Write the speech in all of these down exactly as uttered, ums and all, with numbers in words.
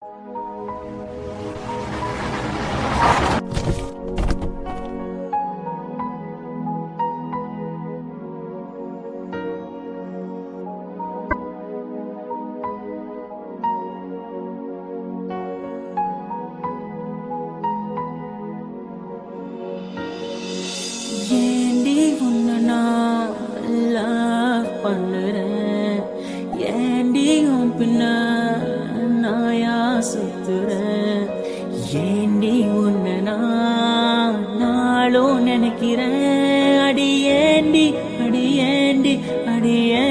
ஏண்டி உன்னை நான் love பண்ணுறேன், ஏண்டி உன் பின்ன நாயா சுத்துறேன், ஏண்டி உன்னை நான் நாளும் நினைக்கிறேன், அடி ஏண்டி அடி ஏண்டி அடியே.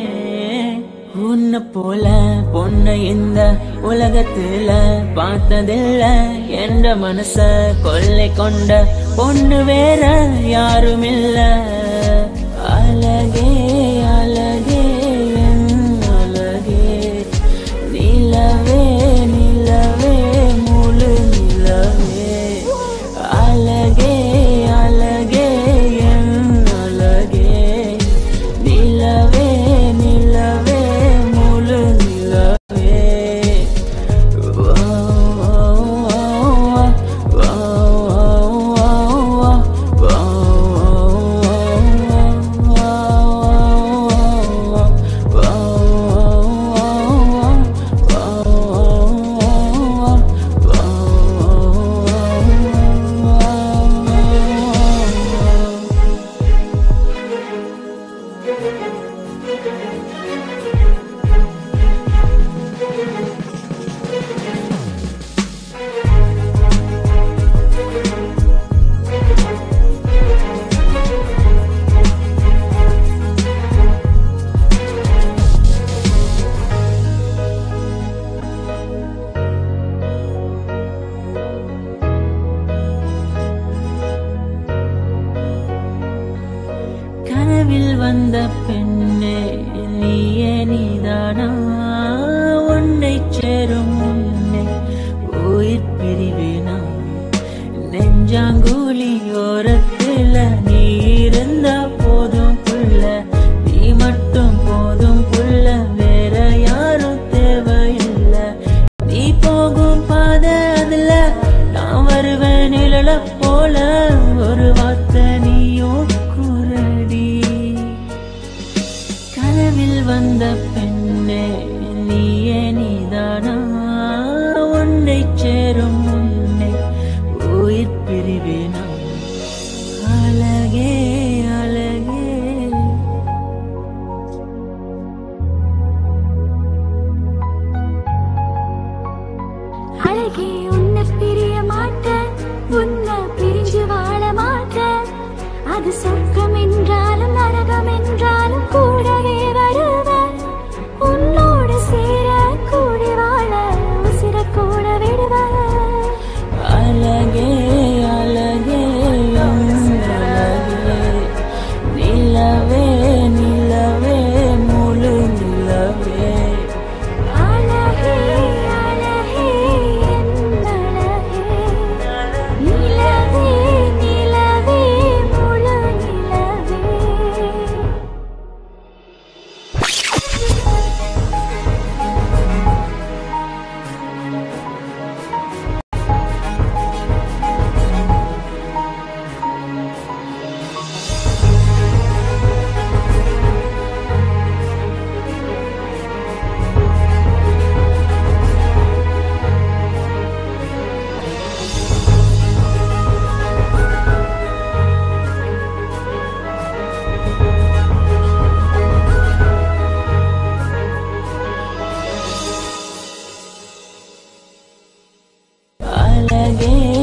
உன்னை போல பொண்ணை இந்த உலகத்துல பார்த்ததில்ல, என்ற மனச கொள்ளை கொண்ட பொண்ணு வேற யாரும் இல்ல. அழகே அழகே என் அழகே, நிலவே நிலவே முழு நிலவே, அழகே அழகே என் அழகே, நிலவே நிலவே முழு நிலவே. கனவில் வந்த பெண்ணே நீயே நீதானா, உன்னை சேரும் முன்னே உயிர் பிரிவேனா, நெஞ்சாங்குழி ஓரத்துல நீ இருந்தா போதும் புள்ள, நீ மட்டும் போதும் புள்ள, வேற யாரும் தேவையில்லை. நீ போகும் பாதை அதுல நான் வருவேன் நிழல போல, ஒரு வார்த்தை நீயும் கனவில் வந்த பெண்ணே நீயே நீதானா, உன்னை சேரும் முன்னே உயிர் பிரிவேனா, அழகே அழகே. அழகே உன்னை பிரிய மாட்டேன், உன்னை பிரிஞ்சு வாழ மாட்டேன், அது சொர்க்கம் என்றாலும் நரகம் என்றாலும் கூடவே வருவேன், உன்னோடு சேர கூடி வாழ உசிர கூட விடுவேன். அழகே அழகே அழகே, நிலவே நிலவே முழு நிலவே, அழகே அழகே என் அழகே, நிலவே நிலவே முழு நிலவே. அழகே